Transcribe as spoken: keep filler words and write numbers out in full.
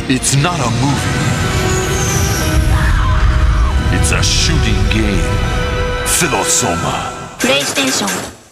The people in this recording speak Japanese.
It's not a movie. It's a shooting game. Philosoma. プレイステーション